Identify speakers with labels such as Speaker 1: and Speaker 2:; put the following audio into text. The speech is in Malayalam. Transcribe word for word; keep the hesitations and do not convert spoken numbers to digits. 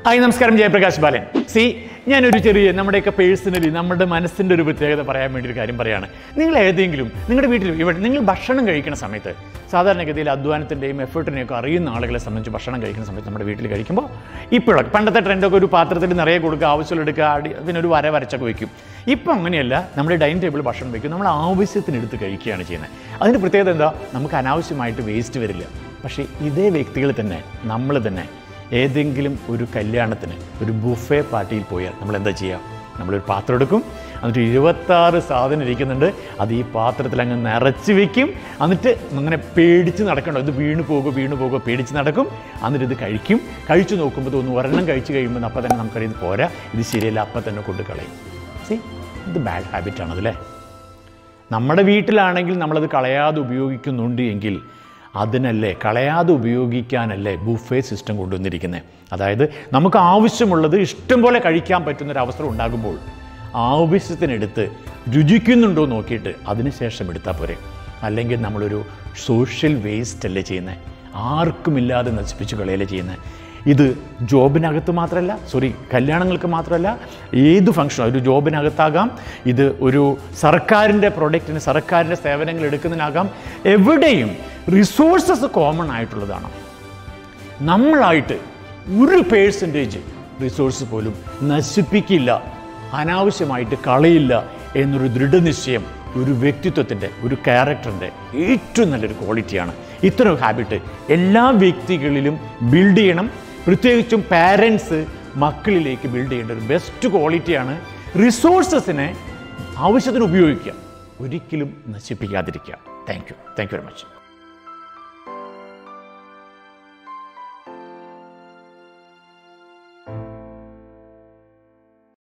Speaker 1: ഹായ് നമസ്കാരം, ജയപ്രകാശ് ബാലൻ. സി ഞാനൊരു ചെറിയ നമ്മുടെയൊക്കെ പേഴ്സണലി നമ്മുടെ മനസ്സിൻ്റെ ഒരു പ്രത്യേകത പറയാൻ വേണ്ടി ഒരു കാര്യം പറയുകയാണ്. നിങ്ങൾ ഏതെങ്കിലും നിങ്ങളുടെ വീട്ടിൽ ഇവിടെ നിങ്ങൾ ഭക്ഷണം കഴിക്കുന്ന സമയത്ത് സാധാരണഗതിയിൽ അധ്വാനത്തിൻ്റെയും എഫേർട്ടിനെയും ഒക്കെ അറിയുന്ന ആളുകളെ സംബന്ധിച്ച് ഭക്ഷണം കഴിക്കുന്ന സമയത്ത് നമ്മുടെ വീട്ടിൽ കഴിക്കുമ്പോൾ ഇപ്പോഴൊക്കെ പണ്ടത്തെ ട്രെൻഡൊക്കെ ഒരു പാത്രത്തിൽ നിറയെ കൊടുക്കുക, ആവശ്യമുള്ളെടുക്കുക, അടി പിന്നെ ഒരു വര വരച്ചൊക്കെ വയ്ക്കും. ഇപ്പം അങ്ങനെയല്ല, നമ്മുടെ ഡൈനിങ് ടേബിൾ ഭക്ഷണം വയ്ക്കും, നമ്മൾ ആവശ്യത്തിനെടുത്ത് കഴിക്കുകയാണ് ചെയ്യുന്നത്. അതിൻ്റെ പ്രത്യേകത എന്താ? നമുക്ക് അനാവശ്യമായിട്ട് വേസ്റ്റ് വരില്ല. പക്ഷേ ഇതേ വ്യക്തികൾ തന്നെ നമ്മൾ തന്നെ ഏതെങ്കിലും ഒരു കല്യാണത്തിന് ഒരു ബുഫേ പാർട്ടിയിൽ പോയാൽ നമ്മൾ എന്താ ചെയ്യുക? നമ്മളൊരു പാത്രം എടുക്കും, എന്നിട്ട് ഇരുപത്താറ് സാധനം ഇരിക്കുന്നുണ്ട്, അത് ഈ പാത്രത്തിൽ അങ്ങ് നിറച്ച് വയ്ക്കും. എന്നിട്ട് അങ്ങനെ പേടിച്ച് നടക്കണ്ടോ, ഇത് വീണ് പോകുക വീണ് പോകുക പേടിച്ച് നടക്കും. എന്നിട്ട് ഇത് കഴിക്കും. കഴിച്ചു നോക്കുമ്പോൾ തോന്നുന്നു ഒരെണ്ണം കഴിച്ച് കഴിയുമ്പോൾ അപ്പം തന്നെ നമുക്കറിയുന്നത് പോരാ, ഇത് ശരിയല്ല, അപ്പം തന്നെ കൊണ്ട് കളയും. സി ഇത് ബാഡ് ഹാബിറ്റാണതല്ലേ. നമ്മുടെ വീട്ടിലാണെങ്കിൽ നമ്മളത് കളയാതെ ഉപയോഗിക്കുന്നുണ്ട് എങ്കിൽ അതിനല്ലേ, കളയാതെ ഉപയോഗിക്കാനല്ലേ ബുഫേ സിസ്റ്റം കൊണ്ടുവന്നിരിക്കുന്നത്. അതായത് നമുക്ക് ആവശ്യമുള്ളത് ഇഷ്ടം പോലെ കഴിക്കാൻ പറ്റുന്നൊരവസരം ഉണ്ടാകുമ്പോൾ ആവശ്യത്തിനെടുത്ത് രുചിക്കുന്നുണ്ടോ നോക്കിയിട്ട് അതിനുശേഷം എടുത്താൽ പോരെ. അല്ലെങ്കിൽ നമ്മളൊരു സോഷ്യൽ വേസ്റ്റ് അല്ലേ ചെയ്യുന്നത്, ആർക്കുമില്ലാതെ നശിപ്പിച്ച് കളയല്ലേ ചെയ്യുന്നത്. ഇത് ജോബിനകത്ത് മാത്രമല്ല, സോറി കല്യാണങ്ങൾക്ക് മാത്രമല്ല, ഏത് ഫംഗ്ഷനോ ഒരു ജോബിനകത്താകാം, ഇത് ഒരു സർക്കാരിൻ്റെ പ്രൊഡക്റ്റിന് സർക്കാരിൻ്റെ സേവനങ്ങൾ എടുക്കുന്നതിനാകാം. എവിടെയും റിസോഴ്സസ് കോമൺ ആയിട്ടുള്ളതാണ്. നമ്മളായിട്ട് ഒരു പേഴ്സൻറ്റേജ് റിസോഴ്സ് പോലും നശിപ്പിക്കില്ല, അനാവശ്യമായിട്ട് കളയില്ല എന്നൊരു ദൃഢനിശ്ചയം ഒരു വ്യക്തിത്വത്തിൻ്റെ, ഒരു ക്യാരക്ടറിൻ്റെ ഏറ്റവും നല്ലൊരു ക്വാളിറ്റിയാണ്. ഇത്തരം ഹാബിറ്റ് എല്ലാ വ്യക്തികളിലും ബിൽഡ് ചെയ്യണം. പ്രത്യേകിച്ചും പാരൻസ് മക്കളിലേക്ക് ബിൽഡ് ചെയ്യേണ്ട ഒരു ബെസ്റ്റ് ക്വാളിറ്റിയാണ്. റിസോഴ്സസിനെ ആവശ്യത്തിന് ഉപയോഗിക്കുക, ഒരിക്കലും നശിപ്പിക്കാതിരിക്കുക. Thank you thank you very much.